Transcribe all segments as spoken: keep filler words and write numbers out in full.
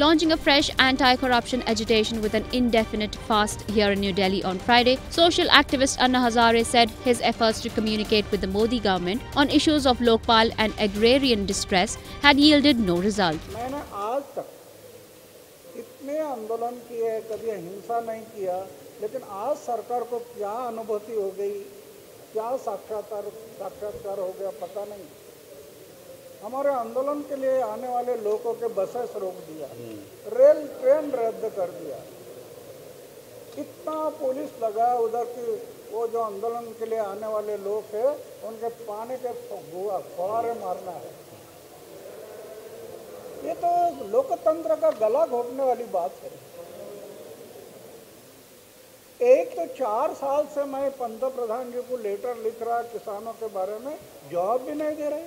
Launching a fresh anti-corruption agitation with an indefinite fast here in New Delhi on Friday, social activist Anna Hazare said his efforts to communicate with the Modi government on issues of Lokpal and agrarian distress had yielded no result. मैंने आज तक इतने आंदोलन किए, कभी हिंसा नहीं किया, लेकिन आज सरकार को क्या अनुभूति हो गई, क्या साक्षात्कार साक्षात्कार हो गया पता नहीं। हमारे आंदोलन के लिए आने वाले लोगों के बसेस रोक दिया, रेल ट्रेन रद्द कर दिया, इतना पुलिस लगा उधर की वो जो आंदोलन के लिए आने वाले लोग हैं उनके पानी के फुहारे मारना है। ये तो लोकतंत्र का गला घोटने वाली बात है। एक तो चार साल से मैं पंत प्रधान जी को लेटर लिख रहा किसानों के बारे में, जवाब भी नहीं दे रहे।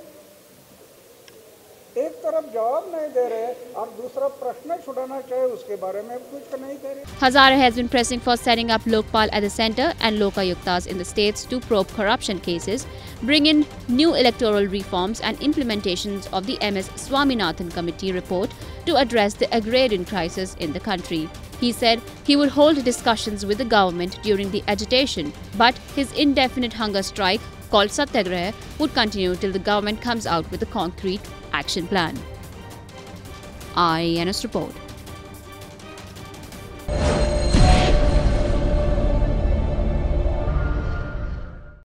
एक तरफ जवाब नहीं दे रहे और दूसरा प्रश्न छुड़ाना चाहिए उसके बारे में कुछ नहीं कह रहे। Hazare has been pressing for setting up Lokpal at the centre and Lokayuktas in the states to probe corruption cases, bring in new electoral reforms and implementations of the M S Swaminathan Committee report to address the agrarian crisis in the country. He said he would hold discussions with the government during the agitation, but his indefinite hunger strike, called Satyagraha, would continue till the government comes out with a concrete action plan. I N S report.